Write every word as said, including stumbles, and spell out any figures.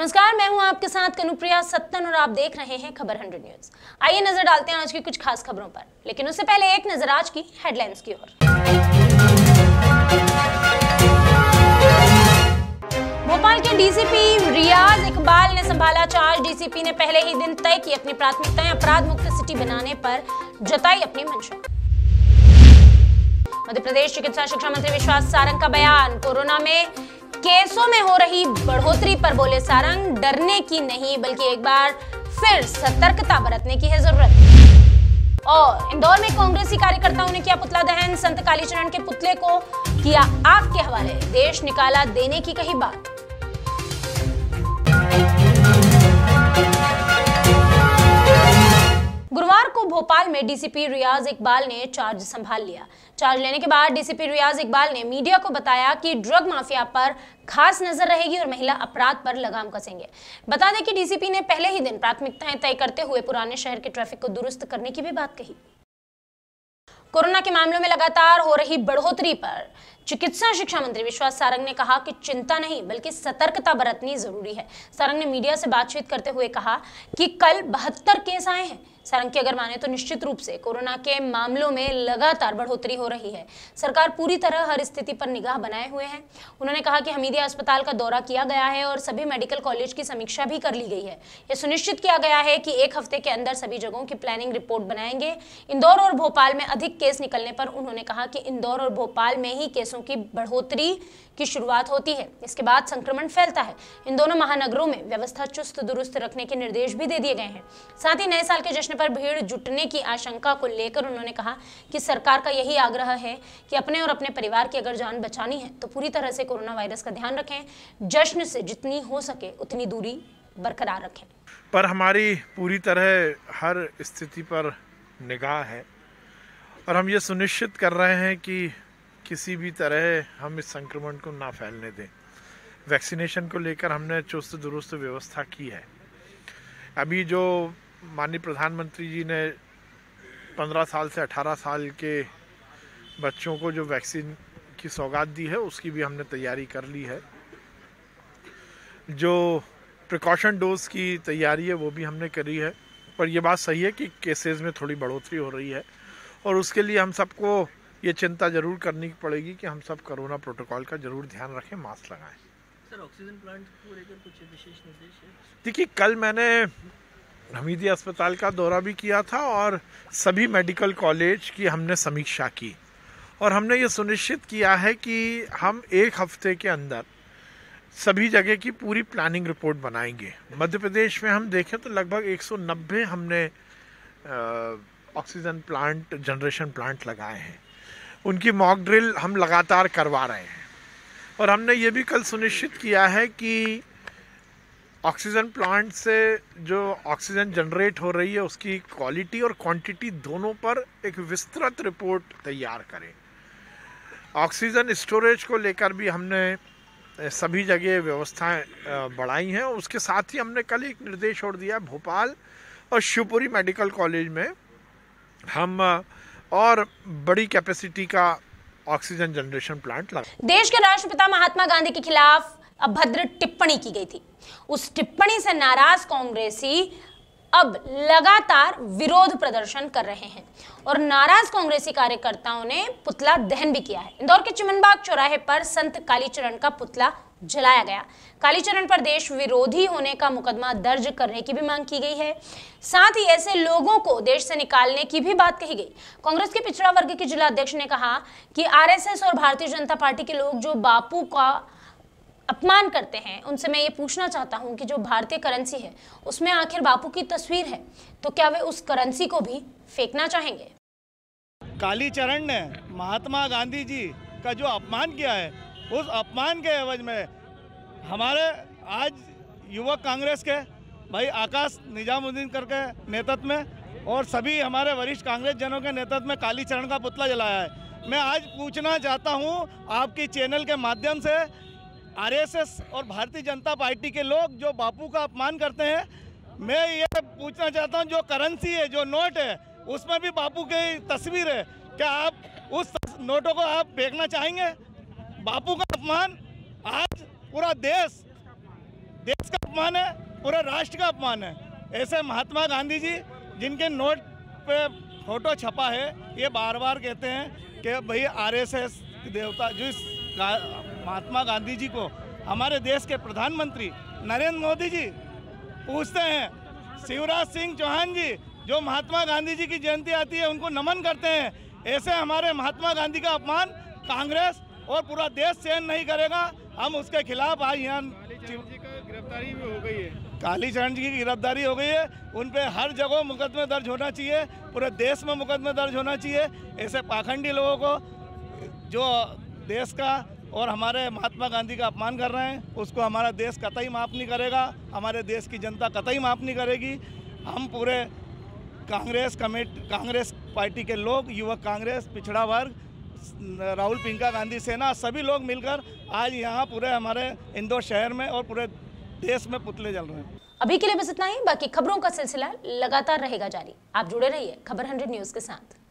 नमस्कार, मैं हूं आपके साथ कनुप्रिया सत्तन और आप देख रहे हैं खबर हंड्रेड न्यूज। आइए नजर डालते हैं आज की कुछ खास खबरों पर, लेकिन उससे पहले एक नजर आज की हेडलाइंस की ओर। भोपाल के डीसीपी रियाज इकबाल ने संभाला चार्ज। डीसीपी ने पहले ही दिन तय की अपनी प्राथमिकताएं, अपराध मुक्त सिटी बनाने पर जताई अपनी मंशा। मध्य प्रदेश चिकित्सा शिक्षा मंत्री विश्वास सारंग का बयान। कोरोना में केसों में हो रही बढ़ोतरी पर बोले सारंग, डरने की नहीं बल्कि एक बार फिर सतर्कता बरतने की है जरूरत। और इंदौर में कांग्रेसी कार्यकर्ताओं ने किया पुतला दहन। संत कालीचरण के पुतले को किया आग के हवाले, देश निकाला देने की कही बात। गुरुवार को भोपाल में डीसीपी रियाज इकबाल ने चार्ज संभाल लिया। चार्ज लेने के बाद डीसीपी रियाज इकबाल ने मीडिया को बताया कि ड्रग माफिया पर खास नजर रहेगी और महिला अपराध पर लगाम कसेंगे। बता दें कि डीसीपी ने पहले ही दिन प्राथमिकताएं तय करते हुए पुराने शहर के ट्रैफिक को दुरुस्त करने की भी बात कही। कोरोना के मामलों में लगातार हो रही बढ़ोतरी पर चिकित्सा शिक्षा मंत्री विश्वास सारंग ने कहा कि चिंता नहीं बल्कि सतर्कता बरतनी जरूरी है। सारंग ने मीडिया से बातचीत करते हुए कहा कि कल बहत्तर केस आए हैं। सारंग की अगर माने तो निश्चित रूप से कोरोना के मामलों में लगातार बढ़ोतरी हो रही है। सरकार पूरी तरह हर स्थिति पर निगाह बनाए हुए है। उन्होंने कहा कि हमीदिया अस्पताल का दौरा किया गया है और सभी मेडिकल कॉलेज की समीक्षा भी कर ली गई है। यह सुनिश्चित किया गया है कि एक हफ्ते के अंदर सभी जगहों की प्लानिंग रिपोर्ट बनाएंगे। इंदौर और भोपाल में अधिक केस निकलने पर उन्होंने कहा कि इंदौर और भोपाल में ही केसों की बढ़ोतरी की शुरुआत होती है, इसके बाद संक्रमण फैलता है। इन दोनों महानगरों में व्यवस्था चुस्त दुरुस्त रखने के निर्देश भी दे दिए गए हैं। साथ ही नए साल के जश्न पर भीड़ जुटने की आशंका को लेकर उन्होंने कहा कि सरकार का यही आग्रह है कि अपने और अपने परिवार की अगर जान बचानी है तो पूरी तरह से कोरोना वायरस का ध्यान रखें, जश्न से जितनी हो सके उतनी दूरी बरकरार रखें। पर हमारी पूरी तरह हर स्थिति पर निगाह है और हम ये सुनिश्चित कर रहे हैं कि किसी भी तरह हम इस संक्रमण को ना फैलने दें। वैक्सीनेशन को लेकर हमने चुस्त दुरुस्त व्यवस्था की है। अभी जो माननीय प्रधानमंत्री जी ने पंद्रह साल से अठारह साल के बच्चों को जो वैक्सीन की सौगात दी है उसकी भी हमने तैयारी कर ली है। जो प्रिकॉशन डोज की तैयारी है वो भी हमने करी है। पर यह बात सही है कि केसेस में थोड़ी बढ़ोतरी हो रही है और उसके लिए हम सबको ये चिंता जरूर करनी पड़ेगी कि हम सब कोरोना प्रोटोकॉल का जरूर ध्यान रखें, मास्क लगाएं। सर, ऑक्सीजन प्लांट को लेकर कुछ विशेष निर्देश है? देखिए, कल मैंने हमीदिया अस्पताल का दौरा भी किया था और सभी मेडिकल कॉलेज की हमने समीक्षा की और हमने ये सुनिश्चित किया है कि हम एक हफ्ते के अंदर सभी जगह की पूरी प्लानिंग रिपोर्ट बनाएंगे। मध्य प्रदेश में हम देखें तो लगभग एक सौ नब्बे हमने ऑक्सीजन प्लांट जनरेशन प्लांट लगाए हैं। उनकी मॉक ड्रिल हम लगातार करवा रहे हैं और हमने ये भी कल सुनिश्चित किया है कि ऑक्सीजन प्लांट से जो ऑक्सीजन जनरेट हो रही है उसकी क्वालिटी और क्वांटिटी दोनों पर एक विस्तृत रिपोर्ट तैयार करें। ऑक्सीजन स्टोरेज को लेकर भी हमने सभी जगह व्यवस्थाएं बढ़ाई हैं। उसके साथ ही हमने कल एक निर्देश और दिया, भोपाल और शिवपुरी मेडिकल कॉलेज में हम और बड़ी कैपेसिटी का ऑक्सीजन जनरेशन प्लांट लगा। देश के राष्ट्रपिता महात्मा गांधी के खिलाफ अभद्र टिप्पणी की गई थी। उस टिप्पणी से नाराज कांग्रेसी अब लगातार विरोध प्रदर्शन कर रहे हैं और नाराज कांग्रेसी कार्यकर्ताओं ने पुतला दहन भी किया है। इंदौर के चिमनबाग चौराहे पर संत कालीचरण का पुतला जलाया गया। कालीचरण पर देश विरोधी होने का मुकदमा दर्ज करने की भी मांग की गई है। साथ ही ऐसे लोगों को देश से निकालने की भी बात कही गई। कांग्रेस के पिछड़ा वर्ग के जिला अध्यक्ष ने कहा कि आरएसएस और भारतीय जनता पार्टी के लोग जो बापू का अपमान करते हैं उनसे मैं ये पूछना चाहता हूं कि जो भारतीय करेंसी है उसमें आखिर बापू की तस्वीर है, तो क्या वे उस करेंसी को भी फेंकना चाहेंगे? कालीचरण ने महात्मा गांधी जी का जो अपमान किया है, उस अपमान के एवज में हमारे आज युवक कांग्रेस के भाई आकाश निजामुद्दीन करके नेतृत्व में और सभी हमारे वरिष्ठ कांग्रेस जनों के नेतृत्व में कालीचरण का पुतला जलाया है। मैं आज पूछना चाहता हूं आपकी चैनल के माध्यम से, आरएसएस और भारतीय जनता पार्टी के लोग जो बापू का अपमान करते हैं, मैं ये पूछना चाहता हूं जो करेंसी है, जो नोट है, उसमें भी बापू की तस्वीर है। क्या आप उस नोटों को आप फेंकना चाहेंगे? बापू का अपमान आज पूरा देश देश का अपमान है, पूरे राष्ट्र का अपमान है। ऐसे महात्मा गांधी जी जिनके नोट पे फोटो छपा है, ये बार बार कहते हैं कि भाई आरएसएस देवता, जो इस महात्मा गांधी जी को हमारे देश के प्रधानमंत्री नरेंद्र मोदी जी पूछते हैं। शिवराज सिंह चौहान जी जो महात्मा गांधी जी की जयंती आती है उनको नमन करते हैं। ऐसे हमारे महात्मा गांधी का अपमान कांग्रेस और पूरा देश सहन नहीं करेगा। हम उसके खिलाफ आज यहाँ गिरफ्तारी भी हो गई है, कालीचरण जी की गिरफ्तारी हो गई है। उन पे हर जगह मुकदमे दर्ज होना चाहिए, पूरे देश में मुकदमे दर्ज होना चाहिए। ऐसे पाखंडी लोगों को जो देश का और हमारे महात्मा गांधी का अपमान कर रहे हैं, उसको हमारा देश कतई माफ़ नहीं करेगा, हमारे देश की जनता कतई माफ़ नहीं करेगी। हम पूरे कांग्रेस कमेटी, कांग्रेस पार्टी के लोग, युवक कांग्रेस, पिछड़ा वर्ग, राहुल पिंका गांधी सेना, सभी लोग मिलकर आज यहाँ पूरे हमारे इंदौर शहर में और पूरे देश में पुतले जल रहे हैं। अभी के लिए बस इतना ही। बाकी खबरों का सिलसिला लगातार रहेगा जारी। आप जुड़े रहिए खबर हंड्रेड न्यूज के साथ।